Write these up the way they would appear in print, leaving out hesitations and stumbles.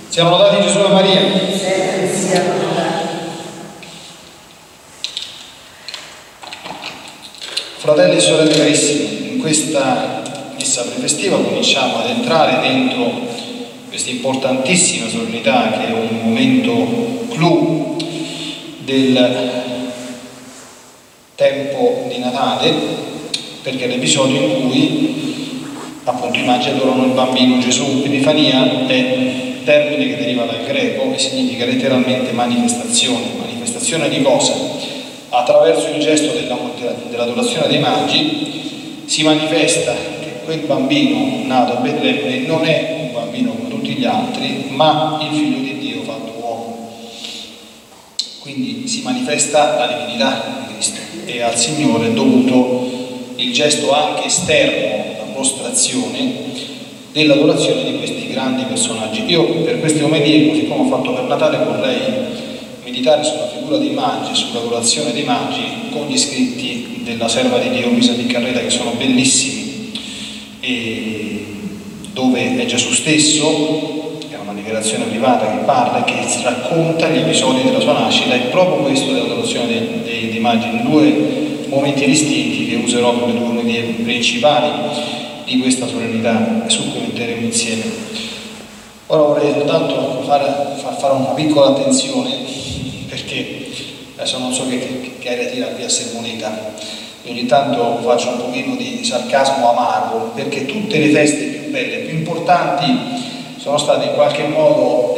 Siamo lodati Gesù e Maria. Fratelli e sorelle carissimi, in questa messa prefestiva cominciamo ad entrare dentro questa importantissima solennità che è un momento clou del tempo di Natale, perché è l'episodio in cui appunto i magi adorano il bambino Gesù. Epifania è termine che deriva dal greco e significa letteralmente manifestazione di cosa? Attraverso il gesto dell'adorazione dei magi si manifesta che quel bambino nato a Betlemme non è un bambino come tutti gli altri, ma il figlio di Dio fatto uomo. Quindi si manifesta la divinità di Cristo e al Signore è dovuto il gesto anche esterno, la prostrazione dell'adorazione di questi grandi personaggi. Io per queste omelie, così come ho fatto per Natale, vorrei meditare sulla figura dei magi, sull'adorazione dei magi, con gli scritti della serva di Dio Luisa Piccarreta, che sono bellissimi, e dove è Gesù stesso, è una dichiarazione privata che parla e che racconta gli episodi della sua nascita, e proprio questo dell'adorazione dei magi, in due momenti distinti che userò come due omenie principali di questa solennità, su cui metteremo insieme. Ora vorrei soltanto fare una piccola attenzione, perché adesso non so che aria tira qui a Sermoneta, e ogni tanto faccio un pochino di sarcasmo amaro, perché tutte le feste più belle, più importanti sono state in qualche modo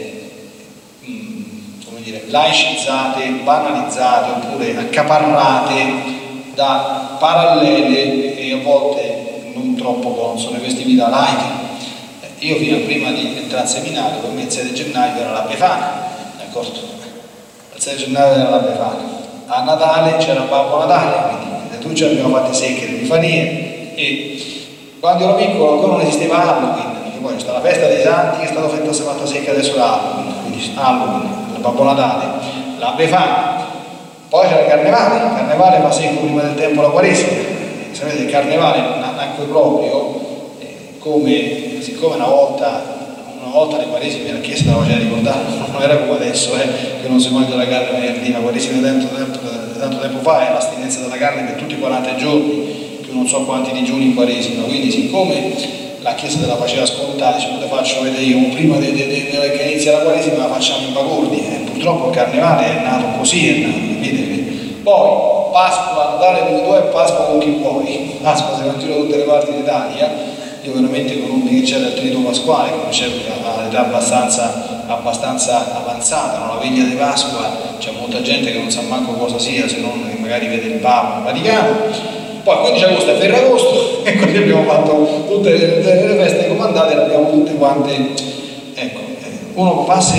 come dire, laicizzate, banalizzate oppure accaparrate da parallele e a volte non troppo consone festività laiche. Io fino a prima di entrare al seminario, per me il 6 gennaio era la Befana, d'accordo? Il 6 gennaio era la Befana, a Natale c'era Babbo Natale, quindi tutti abbiamo fatto secche le Epifanie, e quando ero piccolo ancora non esisteva Halloween, perché poi c'è la festa dei santi che è stata fatta secca adesso da Halloween, quindi Halloween, il Babbo Natale, la Befana, poi c'era il Carnevale fa secco prima del tempo la Quaresima. Sapete, il Carnevale nacque proprio siccome una volta le Quaresime la Chiesa la faceva ricordare, non era come adesso, che non si mangia la carne venerdì. La Quaresima tanto tempo fa è l'astinenza dalla carne per tutti i 40 giorni, più non so quanti digiuni in Quaresima. Quindi siccome la Chiesa te la faceva scontare, se te faccio vedere io prima che inizia la Quaresima la facciamo in bagordi, purtroppo il Carnevale è nato così, è nato, capite? Poi Pasqua, Natale con due e Pasqua con chi vuoi. Pasqua si continua da tutte le parti d'Italia. Io veramente conobbi che c'era il trito pasquale, che c'era all'età abbastanza avanzata, la veglia di Pasqua, c'è molta gente che non sa manco cosa sia, se non che magari vede il Papa in Vaticano. Poi il 15 agosto è Ferragosto, e così abbiamo fatto tutte le feste comandate, le abbiamo tutte quante. Ecco, uno passa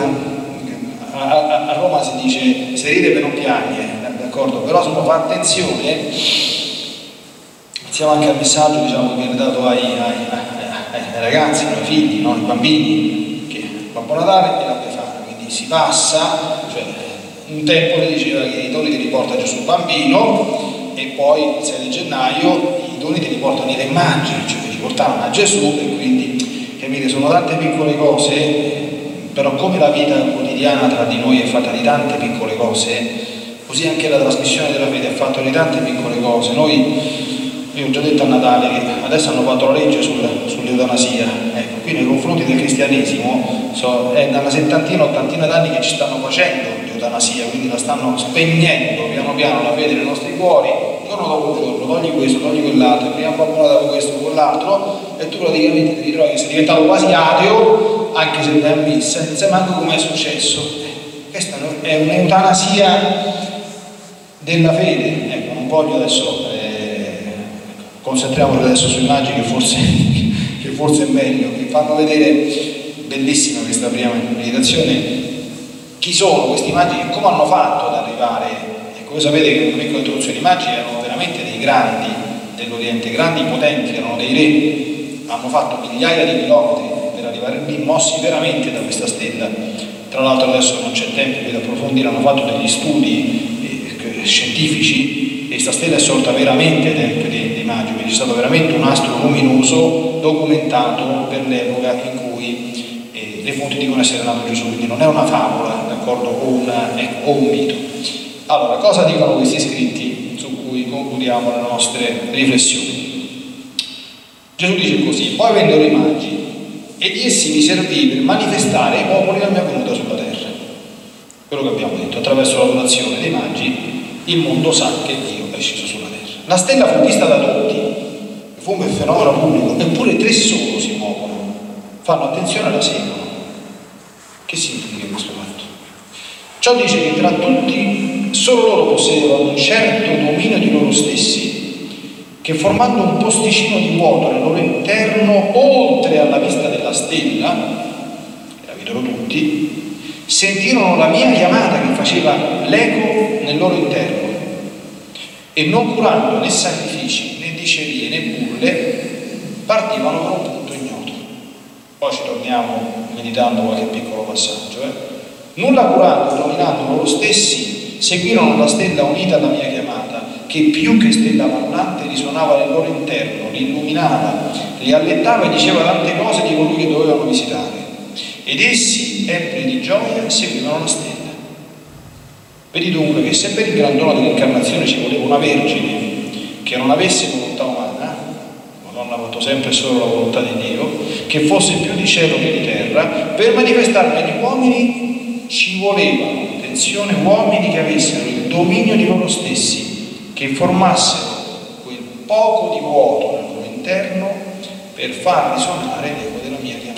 a Roma si dice se ride per non piagne, d'accordo? Però se uno fa attenzione, siamo anche al messaggio, diciamo, che viene dato ai ragazzi, ai figli, no? Ai bambini, che Babbo Natale e la Befana, quindi si passa, cioè un tempo le diceva che i doni te li porta Gesù bambino, e poi il 6 gennaio i doni te li portano i re magi, cioè li portavano a Gesù, e quindi capite, sono tante piccole cose, però come la vita quotidiana tra di noi è fatta di tante piccole cose, così anche la trasmissione della fede è fatta di tante piccole cose. Io ho già detto a Natale che adesso hanno fatto la legge sull'eutanasia, ecco, qui nei confronti del cristianesimo è da una settantina, ottantina d'anni che ci stanno facendo l'eutanasia, quindi la stanno spegnendo piano piano la fede nei nostri cuori, giorno dopo giorno, togli questo, togli quell'altro, prima Babbo Natale questo, quell'altro, e tu praticamente ti ritrovi che sei diventato quasi ateo, anche se vai a messa, non sai manco come è successo. Questa è un'eutanasia della fede. Ecco, non voglio adesso concentriamoci adesso su immagini che forse è meglio, che fanno vedere, bellissima questa prima meditazione, chi sono questi magi e come hanno fatto ad arrivare. Ecco, voi sapete che in una piccola introduzione i magi erano veramente dei grandi dell'Oriente, grandi potenti, erano dei re, hanno fatto migliaia di chilometri per arrivare lì, mossi veramente da questa stella. Tra l'altro adesso non c'è tempo di approfondire, hanno fatto degli studi scientifici, e questa stella è sorta veramente ai tempi dei magi, quindi c'è stato veramente un astro luminoso documentato per l'epoca in cui le fonti dicono essere nato Gesù, quindi non è una favola, d'accordo, o un mito. Allora, cosa dicono questi scritti su cui concludiamo le nostre riflessioni? Gesù dice così: poi vennero i magi e di essi mi servì per manifestare ai popoli la mia venuta sulla terra. Quello che abbiamo detto, attraverso l'adorazione dei magi il mondo sa che Dio è sceso sulla terra. La stella fu vista da tutti, fu un fenomeno pubblico, eppure 3 solo si muovono, fanno attenzione e la seguono. Che significa questo fatto? Ciò dice che tra tutti solo loro possedevano un certo dominio di loro stessi, che formando un posticino di vuoto nel loro interno, oltre alla vista della stella, che la videro tutti, sentirono la mia chiamata che faceva l'eco nel loro interno, e non curando né sacrifici, né dicerie, né bulle, partivano per un punto ignoto. Poi ci torniamo meditando qualche piccolo passaggio. Nulla curando, dominando loro stessi, seguirono la stella unita alla mia chiamata, che più che stella parlante risuonava nel loro interno, li illuminava, li allettava e diceva tante cose di colui che dovevano visitare. Ed essi, empli di gioia, seguivano la stella. Vedi dunque che se per il gran dono dell'incarnazione ci voleva una vergine che non avesse volontà umana, Madonna ha fatto sempre solo la volontà di Dio, che fosse più di cielo che di terra, per manifestarmi agli uomini ci volevano, attenzione, uomini che avessero il dominio di loro stessi, che formassero quel poco di vuoto nel loro interno per far risuonare l'eco della mia chiamata.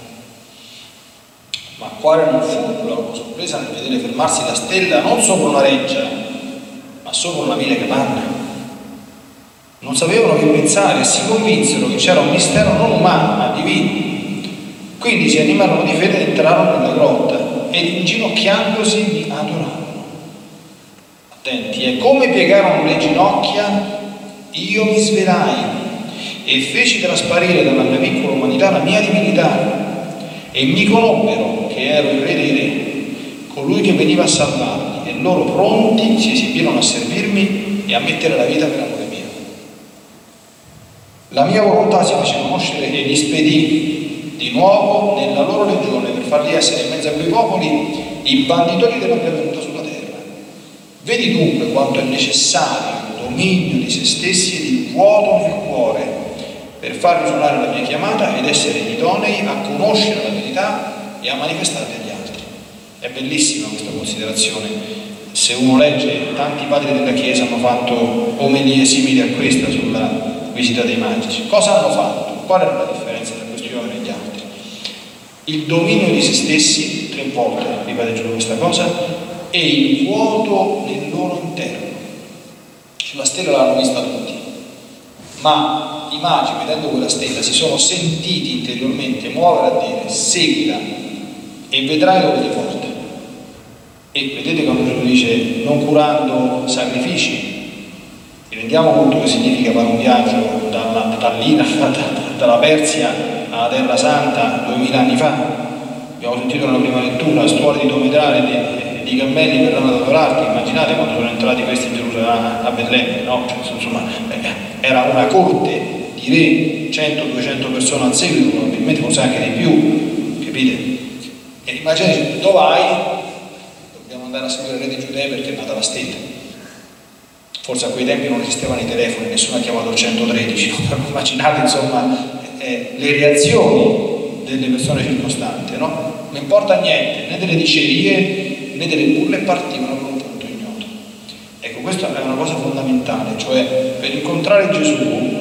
Ma quale non fu la loro sorpresa nel vedere fermarsi la stella non sopra una reggia, ma sopra una vile capanna. Non sapevano che pensare e si convinsero che c'era un mistero non umano, ma divino. Quindi si animarono di fede ed entrarono nella grotta e inginocchiandosi mi adorarono. Attenti, e come piegarono le ginocchia, io mi svelai e feci trasparire dalla mia piccola umanità la mia divinità. E mi conobbero che ero il re dei re, colui che veniva a salvarli, e loro pronti si esibirono a servirmi e a mettere la vita per amore mio. La mia volontà si fece conoscere e li spedì di nuovo nella loro legione per farli essere in mezzo a quei popoli i banditori della mia venuta sulla terra. Vedi dunque quanto è necessario il dominio di se stessi e il vuoto nel cuore per far risuonare la mia chiamata ed essere idonei a conoscere la verità e a manifestarla agli altri. È bellissima questa considerazione. Se uno legge, tanti padri della Chiesa hanno fatto omelie simili a questa sulla visita dei magici. Cosa hanno fatto? Qual è la differenza tra questi uomini e gli altri? Il dominio di se stessi, 3 volte ripete giù questa cosa, e il vuoto nel loro interno. La stella l'hanno vista tutti, ma i magi, vedendo quella stella, si sono sentiti interiormente muovere a dire: seguila e vedrai dove ti porta. E vedete quando Gesù dice non curando sacrifici, ci rendiamo conto che significa fare un viaggio dalla Persia alla Terra Santa 2000 anni fa. Abbiamo sentito nella prima lettura: stuoli di dromedari e di cammelli verranno ad adorarti. Immaginate quando sono entrati questi in Gerusalemme, a Betlemme, no? Insomma, era una corte di re, 100-200 persone al seguito, probabilmente forse anche di più, capite? E immaginate, dove vai? Dobbiamo andare a seguire il re dei Giudei perché è nata la stella. Forse a quei tempi non esistevano i telefoni, nessuno ha chiamato il 113, no? Immaginate insomma le reazioni delle persone circostanti, no? Non importa niente, né delle dicerie né delle bulle, partivano per un punto ignoto. Ecco, questa è una cosa fondamentale, cioè per incontrare Gesù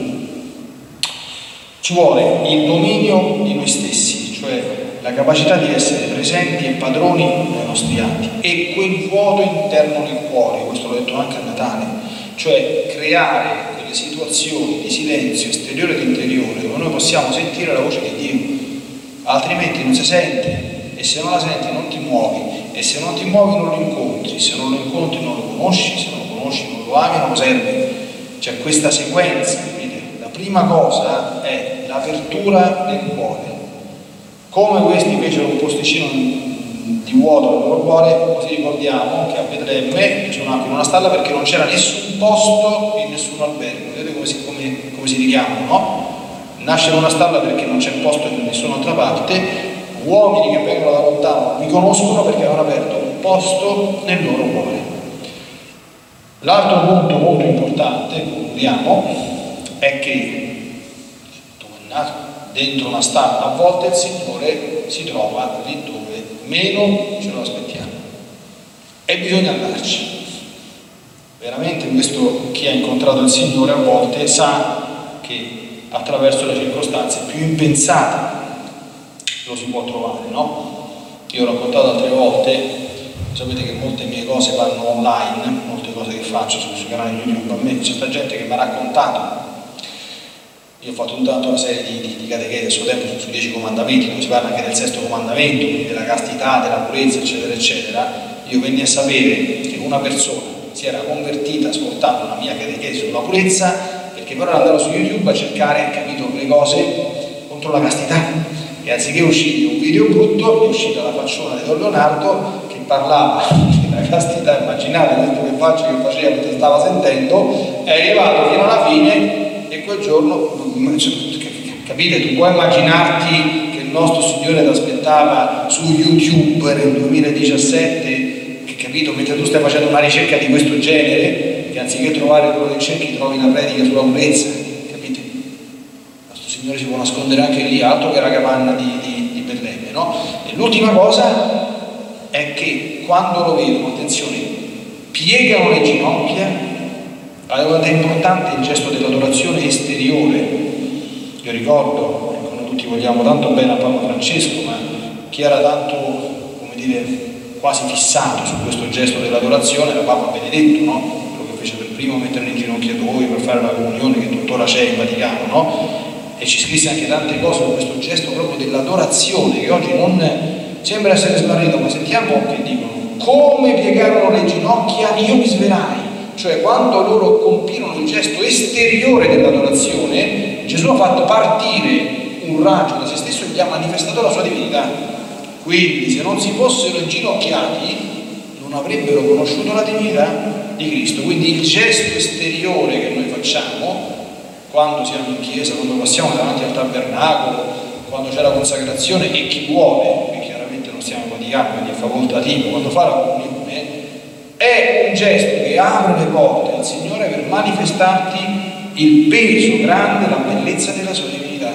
ci vuole il dominio di noi stessi, cioè la capacità di essere presenti e padroni dei nostri atti, e quel vuoto interno nel cuore, questo l'ho detto anche a Natale, cioè creare quelle situazioni di silenzio esteriore ed interiore dove noi possiamo sentire la voce di Dio, altrimenti non si sente, e se non la senti non ti muovi, e se non ti muovi non lo incontri, se non lo incontri non lo conosci, se non lo conosci non lo ami, non lo servi. C'è questa sequenza, vedete? La prima cosa è l'apertura del cuore. Come questi fecero un posticino di vuoto nel loro cuore, così ricordiamo che a Betlemme Gesù nacque in una stalla perché non c'era nessun posto in nessun albergo. Vedete come si richiamano, no? Nasce in una stalla perché non c'è posto in nessun'altra parte, uomini che vengono da lontano mi conoscono perché hanno aperto un posto nel loro cuore. L'altro punto molto importante, concludiamo, è che dentro una stanza a volte il Signore si trova lì dove meno ce lo aspettiamo e bisogna andarci. Veramente questo, chi ha incontrato il Signore a volte sa che attraverso le circostanze più impensate lo si può trovare, no? Io ho raccontato altre volte, sapete che molte mie cose vanno online, molte cose che faccio sui canali YouTube, a me c'è sta gente che mi ha raccontato. Io ho fatto tutta una serie di catechesi a suo tempo sui 10 comandamenti, dove si parla anche del sesto comandamento, quindi della castità, della purezza, eccetera, eccetera. Io venni a sapere che una persona si era convertita ascoltando una mia catechesi sulla purezza, perché però era andato su YouTube a cercare, capito, le cose contro la castità. E anziché uscire un video brutto, è uscita la facciona di Don Leonardo che parlava della castità. Immaginate questo che faceva mentre stava sentendo, è arrivato fino alla fine e quel giorno, capite, tu puoi immaginarti che il nostro Signore ti aspettava su YouTube nel 2017, che, capito, mentre tu stai facendo una ricerca di questo genere, che anziché trovare quello che cerchi trovi la predica sulla purezza, capite? Il nostro Signore si può nascondere anche lì, altro che la capanna di Betlemme, no? E l'ultima cosa è che quando lo vedono, attenzione, piegano le ginocchia. Allora è importante il gesto dell'adorazione esteriore. Io ricordo, ecco, noi tutti vogliamo tanto bene a Papa Francesco, ma chi era tanto, come dire, quasi fissato su questo gesto dell'adorazione era Papa Benedetto, no? Quello che fece per primo mettere in ginocchiatori per fare la comunione, che tuttora c'è in Vaticano, no? E ci scrisse anche tante cose su questo gesto proprio dell'adorazione, che oggi non sembra essere smarrito, ma sentiamo che dicono: come piegarono le ginocchia, io mi sverai. Cioè, quando loro compirono il gesto esteriore dell'adorazione, Gesù ha fatto partire un raggio da se stesso e gli ha manifestato la sua divinità. Quindi, se non si fossero inginocchiati, non avrebbero conosciuto la divinità di Cristo. Quindi il gesto esteriore che noi facciamo quando siamo in chiesa, quando passiamo davanti al tabernacolo, quando c'è la consacrazione, e chi vuole, e chiaramente non stiamo in Vaticano, quindi è facoltativo, quando fa la comunione, è un gesto che apre le porte al Signore per manifestarti il peso grande, la bellezza della sua divinità.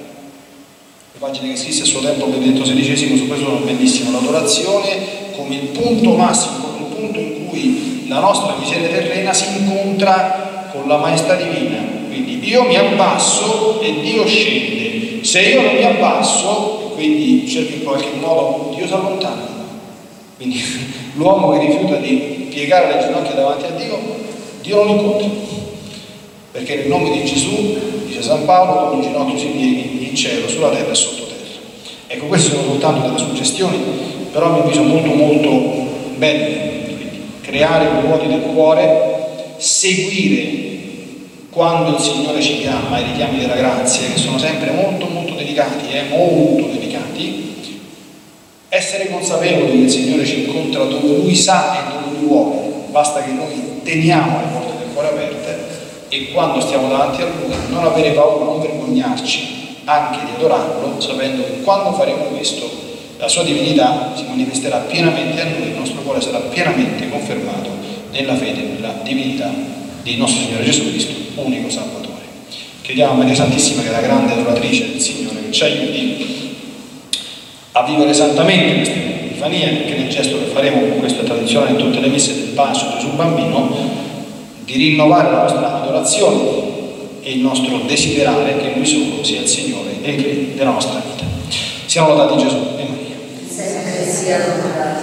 Le pagine che scrisse a suo tempo Benedetto XVI su questo sono bellissime. L'adorazione come il punto massimo, come il punto in cui la nostra miseria terrena si incontra con la maestà divina. Quindi io mi abbasso e Dio scende. Se io non mi abbasso, e quindi cerco in qualche modo, Dio si allontana. Quindi l'uomo che rifiuta di piegare le ginocchia davanti a Dio, Dio non incontra. Perché nel nome di Gesù, dice San Paolo, con un ginocchio si pieghi in cielo, sulla terra e sottoterra. Ecco, queste sono soltanto delle suggestioni, però a mio avviso molto molto belle. Quindi creare quei vuoti del cuore, seguire quando il Signore ci chiama, i richiami della grazia, che sono sempre molto molto delicati, molto delicati. Essere consapevoli che il Signore ci incontra dove Lui sa e dove Lui vuole, basta che noi teniamo le porte del cuore aperte e quando stiamo davanti a Lui non avere paura, non vergognarci anche di adorarlo, sapendo che quando faremo questo la Sua divinità si manifesterà pienamente a noi, il nostro cuore sarà pienamente confermato nella fede, nella divinità di nostro Signore Gesù Cristo, unico Salvatore. Chiediamo a Maria Santissima, che è la grande adoratrice del Signore, che ci aiuti a vivere santamente questa Epifania, che nel gesto che faremo con questa tradizione in tutte le messe del Passo Gesù Bambino, di rinnovare la nostra adorazione e il nostro desiderare che Lui solo sia il Signore e il Re della nostra vita. Siamo lodati Gesù e Maria.